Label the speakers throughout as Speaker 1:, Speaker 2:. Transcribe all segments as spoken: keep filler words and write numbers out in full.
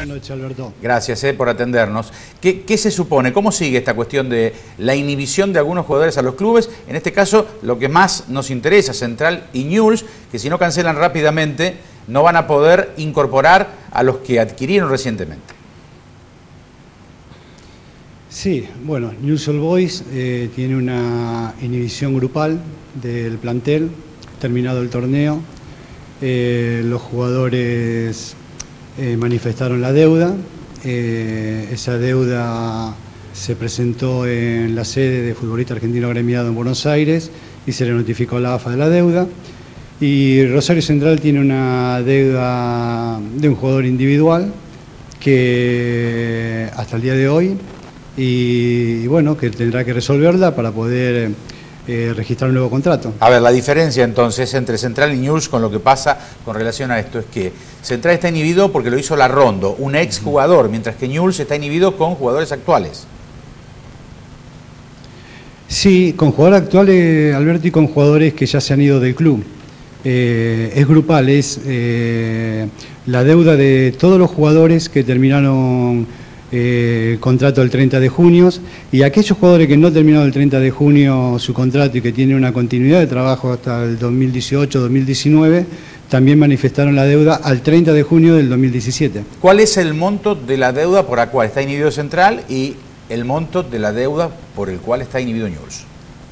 Speaker 1: Buenas noches, Alberto.
Speaker 2: Gracias eh, por atendernos. ¿Qué, ¿Qué se supone? ¿Cómo sigue esta cuestión de la inhibición de algunos jugadores a los clubes? En este caso, lo que más nos interesa, Central y Newell's, que si no cancelan rápidamente, no van a poder incorporar a los que adquirieron recientemente.
Speaker 1: Sí, bueno, Newell's Old Boys eh, tiene una inhibición grupal del plantel, terminado el torneo. Eh, los jugadores eh, manifestaron la deuda. Eh, esa deuda se presentó en la sede de Futbolista Argentino Agremiado en Buenos Aires y se le notificó a la A F A de la deuda. Y Rosario Central tiene una deuda de un jugador individual que hasta el día de hoy, y, y bueno, que tendrá que resolverla para poder eh, registrar un nuevo contrato.
Speaker 2: A ver, la diferencia entonces entre Central y Newell's con lo que pasa con relación a esto es que Central está inhibido porque lo hizo Larrondo, un ex jugador, mientras que Newell's está inhibido con jugadores actuales.
Speaker 1: Sí, con jugadores actuales, Alberto, y con jugadores que ya se han ido del club. Eh, es grupal, es eh, la deuda de todos los jugadores que terminaron eh, contrato el treinta de junio, y aquellos jugadores que no terminaron el treinta de junio su contrato y que tienen una continuidad de trabajo hasta el dos mil dieciocho dos mil diecinueve, también manifestaron la deuda al treinta de junio del dos mil diecisiete.
Speaker 2: ¿Cuál es el monto de la deuda por la cual está inhibido Central y el monto de la deuda por el cual está inhibido Newell's?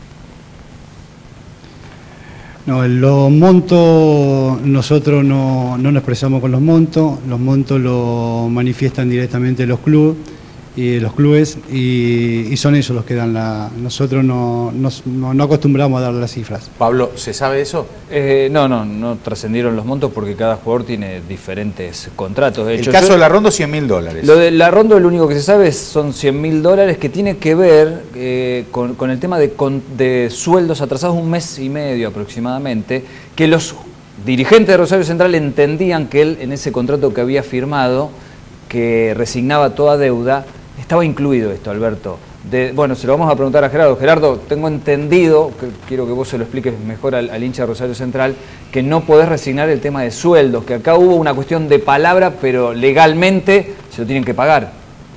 Speaker 1: No, los montos, nosotros no, no nos expresamos con los montos, los montos los manifiestan directamente los clubes, y los clubes y, y son ellos los que dan la... Nosotros no, no, no acostumbramos a dar las cifras.
Speaker 2: Pablo, ¿se sabe eso?
Speaker 3: Eh, no, no, no trascendieron los montos porque cada jugador tiene diferentes contratos. De hecho,
Speaker 2: el caso
Speaker 3: yo,
Speaker 2: de Larrondo, cien mil dólares.
Speaker 3: Lo de Larrondo, lo único que se sabe son cien mil dólares, que tiene que ver eh, con, con el tema de, con, de sueldos atrasados un mes y medio aproximadamente, que los dirigentes de Rosario Central entendían que él en ese contrato que había firmado, que resignaba toda deuda, estaba incluido esto, Alberto. De, bueno, se lo vamos a preguntar a Gerardo. Gerardo, tengo entendido, que quiero que vos se lo expliques mejor al, al hincha de Rosario Central, que no podés resignar el tema de sueldos, que acá hubo una cuestión de palabra, pero legalmente se lo tienen que pagar.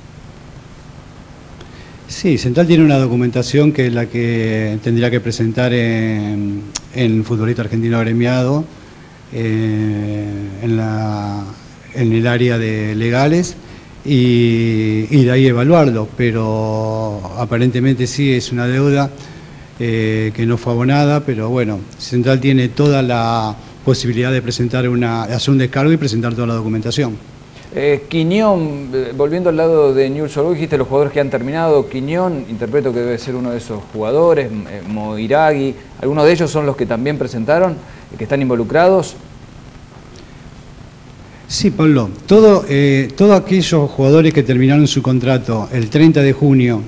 Speaker 1: Sí, Central tiene una documentación que es la que tendría que presentar en, en Futbolista Argentino Agremiado, eh, en, la, en el área de legales, Y, y de ahí evaluarlo, pero aparentemente sí es una deuda eh, que no fue abonada, pero bueno, Central tiene toda la posibilidad de presentar una, hacer un descargo y presentar toda la documentación.
Speaker 3: Eh, Quiñón, eh, volviendo al lado de Newell's Old Boys, dijiste los jugadores que han terminado. Quiñón, interpreto que debe ser uno de esos jugadores, eh, Moiragui, algunos de ellos son los que también presentaron, eh, que están involucrados.
Speaker 1: Sí, Pablo, todo, eh, todos aquellos jugadores que terminaron su contrato el treinta de junio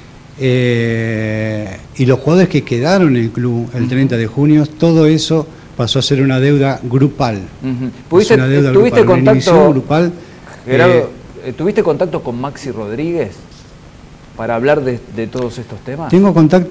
Speaker 1: eh, y los jugadores que quedaron en el club el treinta de junio, todo eso pasó a ser una deuda grupal.
Speaker 3: Uh-huh. ¿Pudiste,
Speaker 1: una deuda
Speaker 3: ¿Tuviste
Speaker 1: grupal,
Speaker 3: contacto,
Speaker 1: grupal,
Speaker 3: Gerardo,
Speaker 1: eh,
Speaker 3: ¿tuviste contacto con Maxi Rodríguez para hablar de, de todos estos temas?
Speaker 1: Tengo contacto,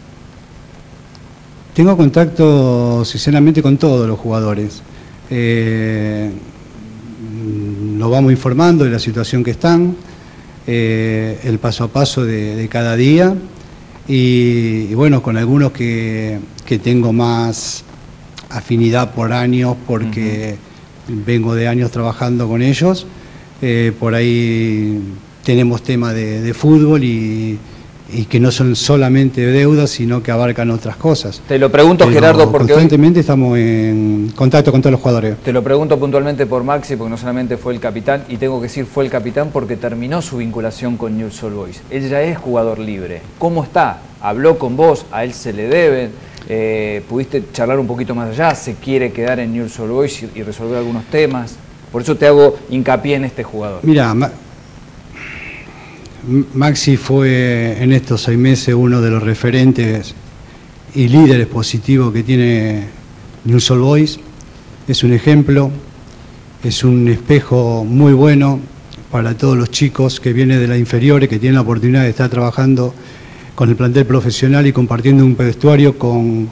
Speaker 1: tengo contacto sinceramente con todos los jugadores. Eh, Nos vamos informando de la situación que están, eh, el paso a paso de, de cada día y, y bueno, con algunos que, que tengo más afinidad por años porque uh-huh. vengo de años trabajando con ellos, eh, por ahí tenemos temas de, de fútbol y, y que no son solamente deudas, sino que abarcan otras cosas.
Speaker 3: Te lo pregunto, pero Gerardo, porque
Speaker 1: constantemente
Speaker 3: hoy
Speaker 1: estamos en contacto con todos los jugadores.
Speaker 3: Te lo pregunto puntualmente por Maxi, porque no solamente fue el capitán, y tengo que decir fue el capitán porque terminó su vinculación con Newell's Old Boys. Él ya es jugador libre. ¿Cómo está? Habló con vos, a él se le deben, eh, pudiste charlar un poquito más allá, se quiere quedar en Newell's Old Boys y, y resolver algunos temas. Por eso te hago hincapié en este jugador.
Speaker 1: Mira, Maxi fue en estos seis meses uno de los referentes y líderes positivos que tiene Newell's Old Boys. Es un ejemplo, es un espejo muy bueno para todos los chicos que vienen de las inferiores, que tienen la oportunidad de estar trabajando con el plantel profesional y compartiendo un vestuario con,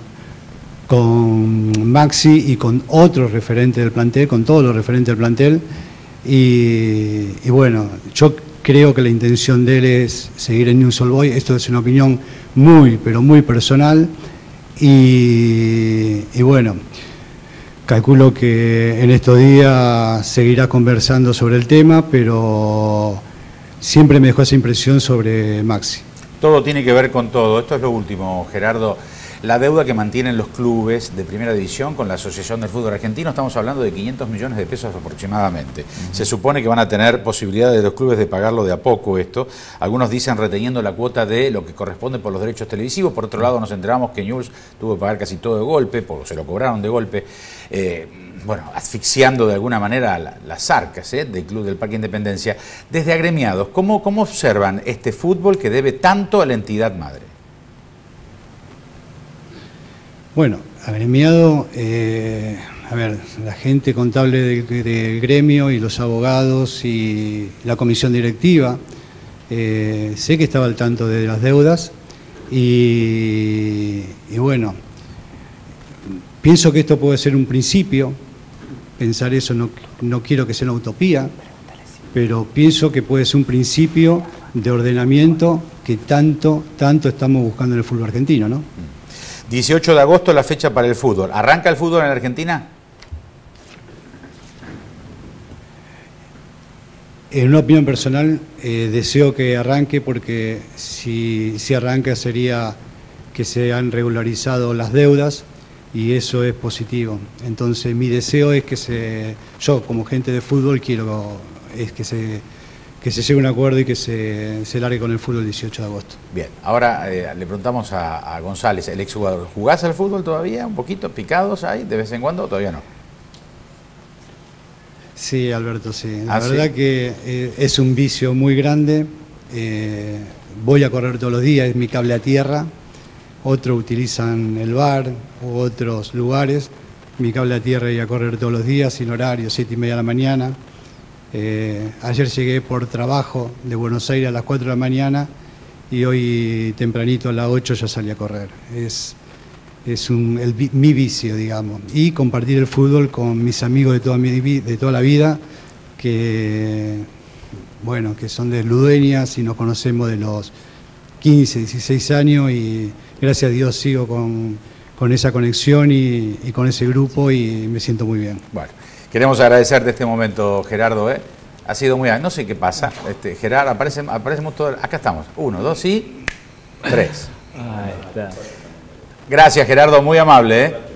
Speaker 1: con Maxi y con otros referentes del plantel, con todos los referentes del plantel. Y, y bueno, yo creo que la intención de él es seguir en Newell's Old Boys. Esto es una opinión muy, pero muy personal. Y, y bueno, calculo que en estos días seguirá conversando sobre el tema, pero siempre me dejó esa impresión sobre Maxi.
Speaker 2: Todo tiene que ver con todo. Esto es lo último, Gerardo. La deuda que mantienen los clubes de primera división con la Asociación del Fútbol Argentino, estamos hablando de quinientos millones de pesos aproximadamente. Uh-huh. Se supone que van a tener posibilidades de los clubes de pagarlo de a poco esto. Algunos dicen reteniendo la cuota de lo que corresponde por los derechos televisivos. Por otro lado, nos enteramos que Newell's tuvo que pagar casi todo de golpe, porque se lo cobraron de golpe, eh, bueno, asfixiando de alguna manera la, las arcas eh, del Club del Parque Independencia. Desde agremiados, ¿cómo, cómo observan este fútbol que debe tanto a la entidad madre?
Speaker 1: Bueno, agremiado, eh, a ver, la gente contable del, del gremio y los abogados y la comisión directiva, eh, sé que estaba al tanto de las deudas y, y bueno, pienso que esto puede ser un principio, pensar eso no, no quiero que sea una utopía, pero pienso que puede ser un principio de ordenamiento que tanto, tanto estamos buscando en el fútbol argentino, ¿no?
Speaker 2: dieciocho de agosto la fecha para el fútbol. ¿Arranca el fútbol en Argentina?
Speaker 1: En una opinión personal, eh, deseo que arranque porque si, si arranca sería que se han regularizado las deudas y eso es positivo. Entonces mi deseo es que se, yo como gente de fútbol quiero es que se... que se llegue a un acuerdo y que se, se largue con el fútbol el dieciocho de agosto.
Speaker 2: Bien, ahora eh, le preguntamos a, a González, el exjugador, ¿jugás al fútbol todavía? ¿Un poquito? ¿Picados hay de vez en cuando? ¿Todavía no?
Speaker 1: Sí, Alberto, sí. La
Speaker 2: ¿Ah,
Speaker 1: verdad
Speaker 2: sí?
Speaker 1: que eh, es un vicio muy grande. Eh, voy a correr todos los días, es mi cable a tierra. Otros utilizan el bar u otros lugares. Mi cable a tierra y a correr todos los días, sin horario, siete y media de la mañana. Eh, ayer llegué por trabajo de Buenos Aires a las cuatro de la mañana y hoy tempranito a las ocho ya salí a correr. Es, es un, el, mi vicio, digamos. Y compartir el fútbol con mis amigos de toda, mi, de toda la vida, que, bueno, que son de Ludueñas y nos conocemos de los quince, dieciséis años y gracias a Dios sigo con, con esa conexión y, y con ese grupo y me siento muy bien.
Speaker 2: Bueno. Queremos agradecerte este momento, Gerardo. ¿eh? Ha sido muy... No sé qué pasa. Este, Gerardo, aparecen, aparecemos todos... Acá estamos. Uno, dos y tres.
Speaker 3: Ahí está.
Speaker 2: Gracias, Gerardo. Muy amable. ¿eh?